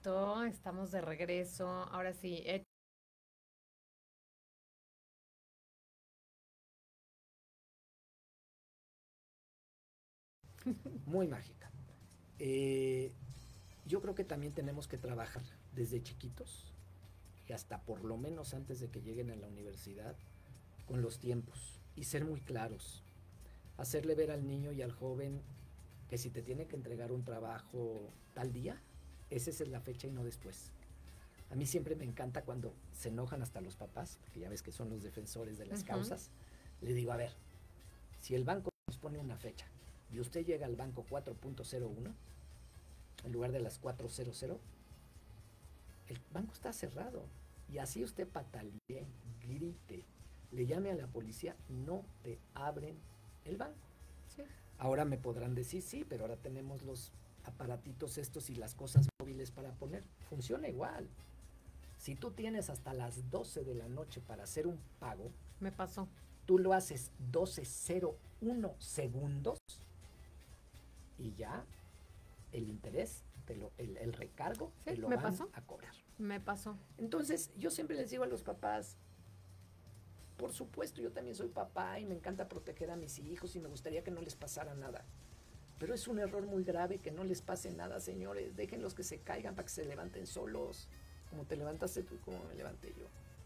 Listo, estamos de regreso. Ahora sí, eh, Muy mágica. Eh, yo creo que también tenemos que trabajar desde chiquitos y hasta por lo menos antes de que lleguen a la universidad con los tiempos y ser muy claros. Hacerle ver al niño y al joven que si te tiene que entregar un trabajo tal día, esa es la fecha y no después. A mí siempre me encanta cuando se enojan hasta los papás, porque ya ves que son los defensores de las uh-huh. causas. Le digo, a ver, si el banco nos pone una fecha y usted llega al banco cuatro punto cero uno en lugar de las cuatro punto cero cero, el banco está cerrado. Y así usted patalee, grite, le llame a la policía, no te abren el banco. Sí. Ahora me podrán decir, sí, pero ahora tenemos los aparatitos estos y las cosas móviles para poner. Funciona igual. Si tú tienes hasta las doce de la noche para hacer un pago, me pasó. Tú lo haces doce cero uno segundos y ya el interés, te lo, el, el recargo, sí, te lo me van pasó. a cobrar. Me pasó. Entonces, yo siempre les digo a los papás, por supuesto, yo también soy papá y me encanta proteger a mis hijos y me gustaría que no les pasara nada. Pero es un error muy grave que no les pase nada, señores. Déjenlos que se caigan para que se levanten solos, como te levantaste tú y como me levanté yo.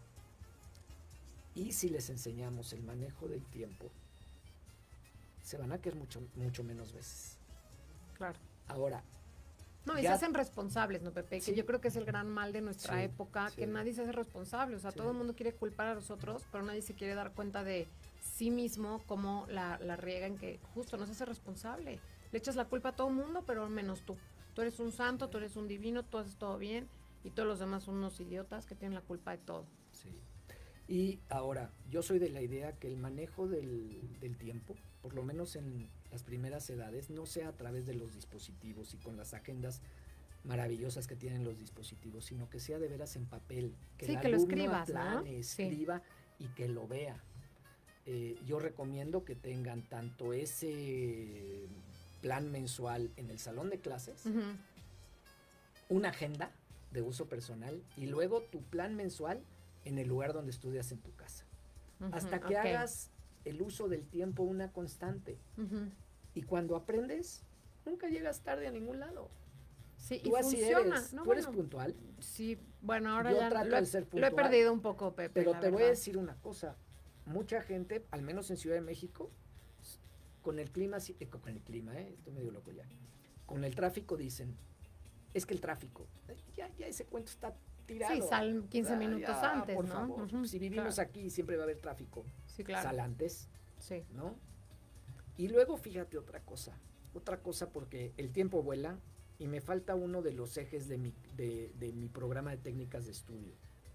Y si les enseñamos el manejo del tiempo, se van a caer mucho, mucho menos veces. Claro. Ahora. No, y ya, se hacen responsables, ¿no, Pepe? Sí. Que yo creo que es el gran mal de nuestra sí, época, sí. que nadie se hace responsable. O sea, sí. todo el mundo quiere culpar a los otros, pero nadie se quiere dar cuenta de sí mismo, cómo la, la riega en que justo no se hace responsable. Le echas la culpa a todo el mundo, pero menos tú. Tú eres un santo, tú eres un divino, tú haces todo bien, y todos los demás son unos idiotas que tienen la culpa de todo. Sí. Y ahora, yo soy de la idea que el manejo del, del tiempo, por lo menos en las primeras edades, no sea a través de los dispositivos y con las agendas maravillosas que tienen los dispositivos, sino que sea de veras en papel, que sí, el que alumno lo escribas, aplane, ¿no? escriba sí. y que lo vea. Eh, yo recomiendo que tengan tanto ese plan mensual en el salón de clases, uh-huh. una agenda de uso personal y luego tu plan mensual en el lugar donde estudias en tu casa. Uh-huh, hasta que okay. hagas el uso del tiempo una constante. Uh-huh. Y cuando aprendes, nunca llegas tarde a ningún lado. Sí, tú y así funciona. Eres. No, ¿Tú bueno, eres puntual? Sí, bueno, ahora Yo ya trato lo, de ser puntual, lo he perdido un poco, Pepe. Pero la te verdad. voy a decir una cosa. Mucha gente, al menos en Ciudad de México, con el clima, eh, con el clima, eh, estoy medio loco ya, con el tráfico dicen, es que el tráfico, ya, ya ese cuento está tirado. Sí, sal quince ah, minutos ya, antes, por ¿no? favor, Uh-huh, si vivimos claro. aquí siempre va a haber tráfico. Sí, claro. Sal antes, sí. ¿no? Y luego fíjate otra cosa, otra cosa porque el tiempo vuela y me falta uno de los ejes de mi, de, de mi programa de técnicas de estudio.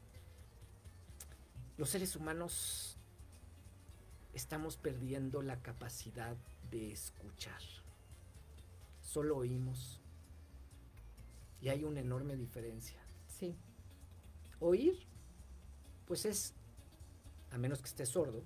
Los seres humanos estamos perdiendo la capacidad de escuchar. Solo oímos. Y hay una enorme diferencia. Sí. Oír, pues es, a menos que estés sordo,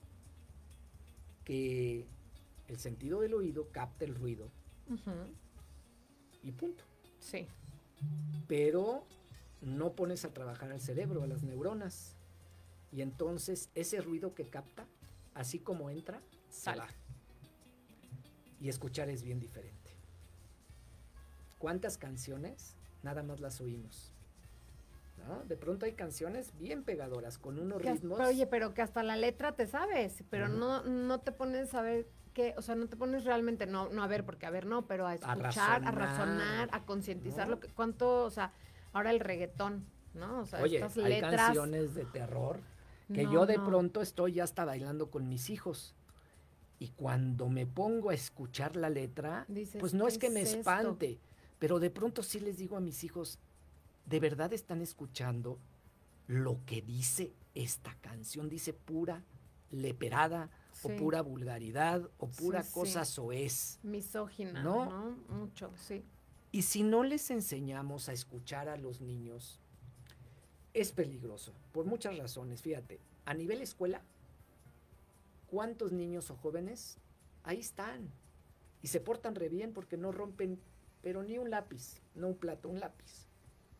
que el sentido del oído capta el ruido. Uh-huh. Y punto. Sí. Pero no pones a trabajar al cerebro, a las neuronas. Y entonces ese ruido que capta, así como entra, sale. Se va. Y escuchar es bien diferente. ¿Cuántas canciones nada más las oímos? ¿No? De pronto hay canciones bien pegadoras, con unos que ritmos... Hasta, oye, pero que hasta la letra te sabes, pero uh-huh. no, no te pones a ver qué, o sea, no te pones realmente, no, no a ver, porque a ver no, pero a escuchar, a razonar, a, razonar, a concientizar ¿no? lo que, cuánto, o sea, ahora el reggaetón, ¿no? O sea, oye, estas hay letras... canciones de terror que no, yo de no. pronto estoy ya hasta bailando con mis hijos. Y cuando me pongo a escuchar la letra, dices, pues no es que me es espante, esto? Pero de pronto sí les digo a mis hijos, ¿de verdad están escuchando lo que dice esta canción? Dice pura leperada, sí. o pura vulgaridad, o pura sí, cosa sí. soez. Misógina, ¿no? ¿no? Mucho, sí. Y si no les enseñamos a escuchar a los niños, es peligroso, por muchas razones. Fíjate, a nivel escuela, ¿cuántos niños o jóvenes ahí están? Y se portan re bien porque no rompen, pero ni un lápiz, no un plato, un lápiz.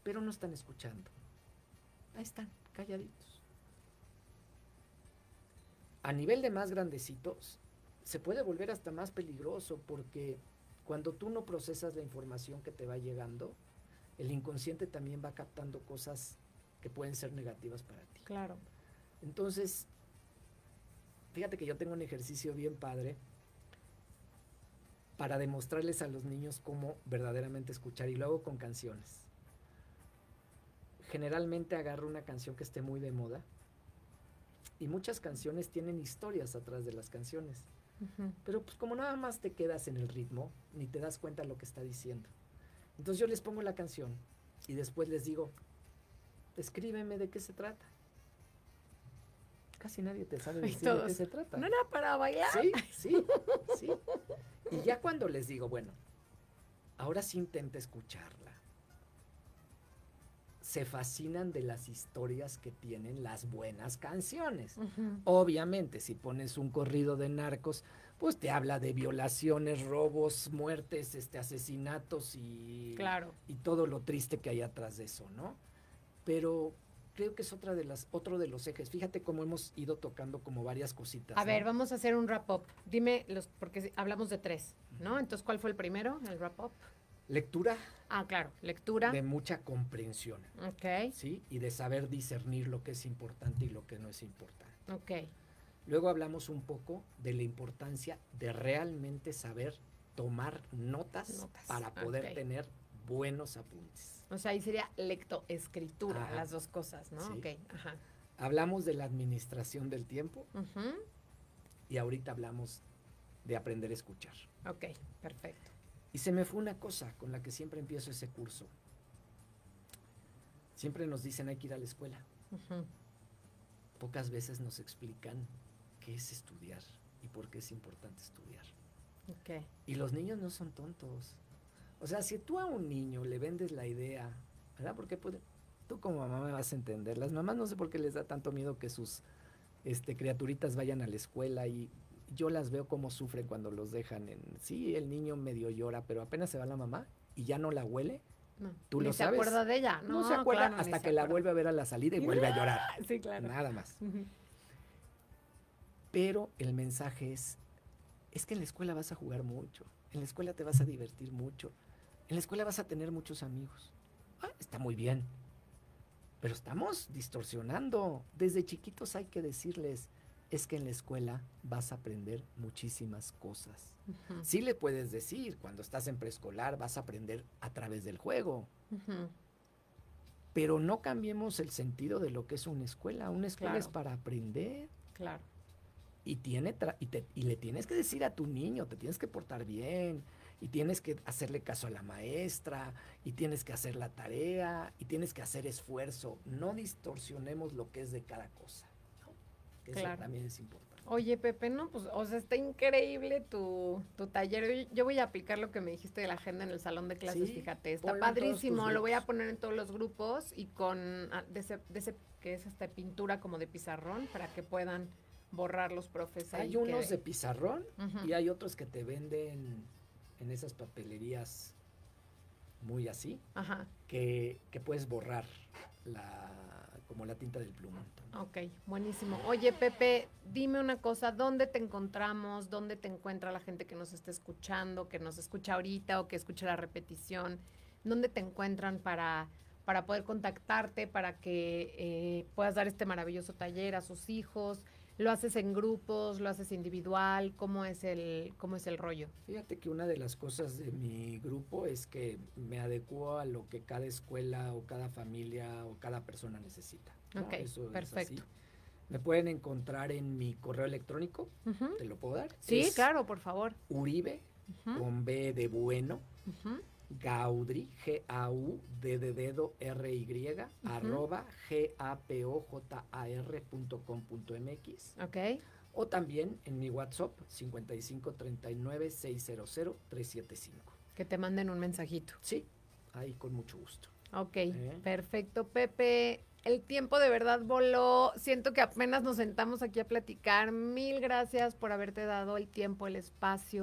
pero no están escuchando. Ahí están, calladitos. A nivel de más grandecitos, se puede volver hasta más peligroso, porque cuando tú no procesas la información que te va llegando, el inconsciente también va captando cosas que pueden ser negativas para ti. Claro. Entonces, fíjate que yo tengo un ejercicio bien padre para demostrarles a los niños cómo verdaderamente escuchar, y lo hago con canciones. Generalmente agarro una canción que esté muy de moda, y muchas canciones tienen historias atrás de las canciones. Uh-huh. Pero pues como nada más te quedas en el ritmo, ni te das cuenta de lo que está diciendo. Entonces yo les pongo la canción y después les digo, descríbeme de qué se trata. Casi nadie te sabe decir de qué se trata. ¿No era para bailar? Sí, sí, sí. Y ya cuando les digo, bueno, ahora sí intenta escucharla, se fascinan de las historias que tienen las buenas canciones. Uh-huh. Obviamente, si pones un corrido de narcos, pues te habla de violaciones, robos, muertes, este, asesinatos y, claro. y todo lo triste que hay atrás de eso, ¿no? Pero creo que es otra de las, otro de los ejes. Fíjate cómo hemos ido tocando como varias cositas. A ¿no? ver, vamos a hacer un wrap-up. Dime, los, porque hablamos de tres, ¿no? Entonces, ¿cuál fue el primero, el wrap-up? Lectura. Ah, claro, lectura. De mucha comprensión. Ok. ¿Sí? Y de saber discernir lo que es importante y lo que no es importante. Ok. Luego hablamos un poco de la importancia de realmente saber tomar notas, notas. para poder okay. tener buenos apuntes. O sea, ahí sería lectoescritura, ajá. las dos cosas, ¿no? Sí. Ok, ajá. Hablamos de la administración del tiempo uh-huh. y ahorita hablamos de aprender a escuchar. Ok, perfecto. Y se me fue una cosa con la que siempre empiezo ese curso. Siempre nos dicen hay que ir a la escuela. Uh-huh. Pocas veces nos explican qué es estudiar y por qué es importante estudiar. Okay. Y los niños no son tontos. O sea, si tú a un niño le vendes la idea, ¿verdad? Porque puede, tú como mamá me vas a entender. Las mamás no sé por qué les da tanto miedo que sus este, criaturitas vayan a la escuela, y yo las veo cómo sufren cuando los dejan en... Sí, el niño medio llora, pero apenas se va la mamá y ya no la huele. No, ¿Tú ni lo se sabes? acuerda de ella. No, no se acuerda claro, hasta se que acuerda. la vuelve a ver a la salida y vuelve a llorar. Sí, claro. Nada más. Uh-huh. Pero el mensaje es, es que en la escuela vas a jugar mucho, en la escuela te vas a divertir mucho, en la escuela vas a tener muchos amigos. Ah, está muy bien, pero estamos distorsionando. Desde chiquitos hay que decirles, es que en la escuela vas a aprender muchísimas cosas. Uh-huh. Sí le puedes decir, cuando estás en preescolar vas a aprender a través del juego. Uh-huh. Pero no cambiemos el sentido de lo que es una escuela. Una escuela claro. es para aprender. Claro. Y, tiene tra- y, te, y le tienes que decir a tu niño, te tienes que portar bien, y tienes que hacerle caso a la maestra, y tienes que hacer la tarea, y tienes que hacer esfuerzo. No distorsionemos lo que es de cada cosa, ¿no? Eso claro. también es importante. Oye, Pepe, no, pues, o sea, está increíble tu, tu taller. Yo, yo voy a aplicar lo que me dijiste de la agenda en el salón de clases, sí, fíjate. Está padrísimo, lo voy a poner en todos los grupos, y con, de ese, de ese que es esta pintura como de pizarrón, para que puedan borrar los profes. Hay unos que... de pizarrón uh-huh. y hay otros que te venden en esas papelerías muy así, Ajá. que, que puedes borrar la como la tinta del plumón. Ok, buenísimo. Oye, Pepe, dime una cosa, ¿dónde te encontramos? ¿Dónde te encuentra la gente que nos está escuchando, que nos escucha ahorita o que escucha la repetición? ¿Dónde te encuentran para, para poder contactarte, para que eh, puedas dar este maravilloso taller a sus hijos? ¿Lo haces en grupos? ¿Lo haces individual? ¿Cómo es el, cómo es el rollo? Fíjate que una de las cosas de mi grupo es que me adecuo a lo que cada escuela o cada familia o cada persona necesita, ¿no? Ok, Eso perfecto. Es así. Me pueden encontrar en mi correo electrónico, uh-huh. ¿te lo puedo dar? Sí, es claro, por favor. Uribe, uh-huh. con B de bueno, uh-huh. Gaudry, G A U D de dedo R Y, uh-huh. arroba G A P O J A R punto com punto M X. Ok. O también en mi WhatsApp, cincuenta y cinco treinta y nueve seiscientos trescientos setenta y cinco. Que te manden un mensajito. Sí, ahí con mucho gusto. Ok, ¿Eh? Perfecto. Pepe, el tiempo de verdad voló. Siento que apenas nos sentamos aquí a platicar. Mil gracias por haberte dado el tiempo, el espacio,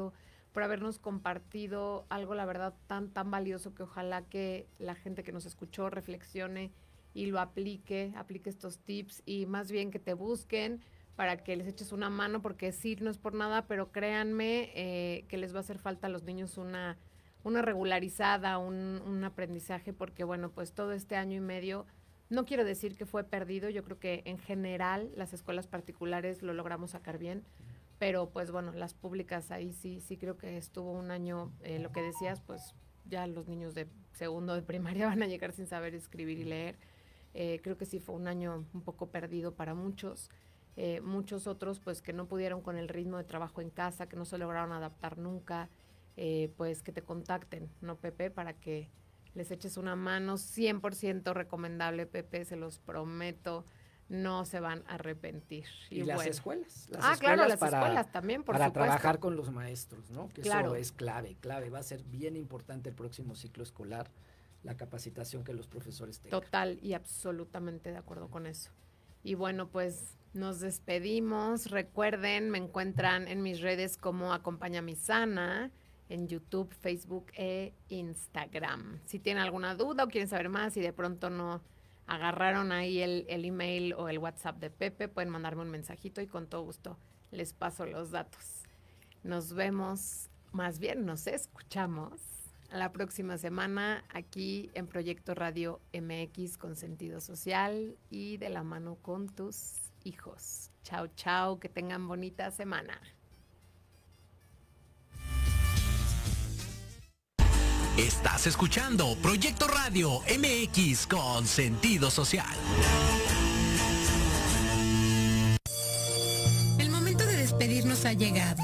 por habernos compartido algo, la verdad, tan, tan valioso que ojalá que la gente que nos escuchó reflexione y lo aplique, aplique estos tips y más bien que te busquen para que les eches una mano, porque sí, no es por nada, pero créanme eh, que les va a hacer falta a los niños una, una regularizada, un, un aprendizaje, porque bueno, pues todo este año y medio, no quiero decir que fue perdido, yo creo que en general las escuelas particulares lo logramos sacar bien, pero pues bueno, las públicas ahí sí, sí creo que estuvo un año, eh, lo que decías, pues ya los niños de segundo de primaria van a llegar sin saber escribir y leer. Eh, creo que sí fue un año un poco perdido para muchos. Eh, muchos otros pues que no pudieron con el ritmo de trabajo en casa, que no se lograron adaptar nunca, eh, pues que te contacten, ¿no, Pepe? Para que les eches una mano, cien por ciento recomendable, Pepe, se los prometo, no se van a arrepentir. Y, y las bueno. escuelas. Las ah, escuelas claro, las para, escuelas también, por para supuesto. Para trabajar con los maestros, ¿no? Que claro. eso es clave, clave, va a ser bien importante el próximo ciclo escolar, la capacitación que los profesores tengan. Total y absolutamente de acuerdo con eso. Y bueno, pues nos despedimos. Recuerden, me encuentran en mis redes como Acompaña Mi Sana, en YouTube, Facebook e Instagram. Si tienen alguna duda o quieren saber más y de pronto no agarraron ahí el, el email o el WhatsApp de Pepe, pueden mandarme un mensajito y con todo gusto les paso los datos. Nos vemos, más bien nos escuchamos la próxima semana aquí en Proyecto Radio M X con sentido social y de la mano con tus hijos. Chao, chao, que tengan bonita semana. Estás escuchando Proyecto Radio M X con sentido social. El momento de despedirnos ha llegado.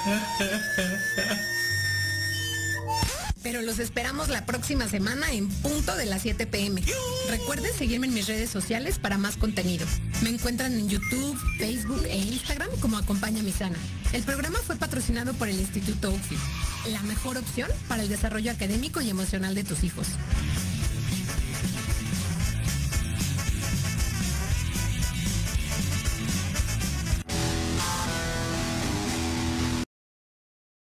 Pero los esperamos la próxima semana en punto de las siete pe eme. Recuerden seguirme en mis redes sociales para más contenidos. Me encuentran en YouTube, Facebook e Instagram como Acompaña Mi Sana. El programa fue patrocinado por el Instituto U F I, la mejor opción para el desarrollo académico y emocional de tus hijos.